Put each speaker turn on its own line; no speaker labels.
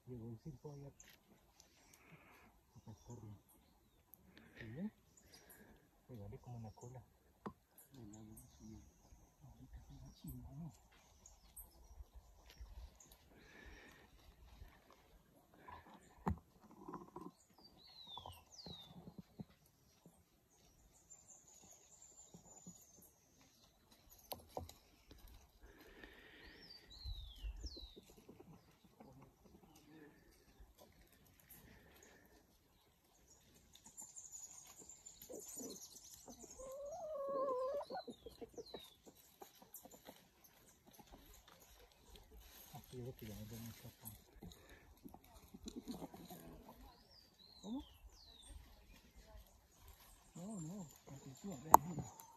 Llegó el silfo ahí a pescarlo. ¿Sí bien? Pegarle como en la cola. Ahorita se va chimba, ¿no? Yo creo que ya nos vemos acá. ¿Cómo? No, atención, vean.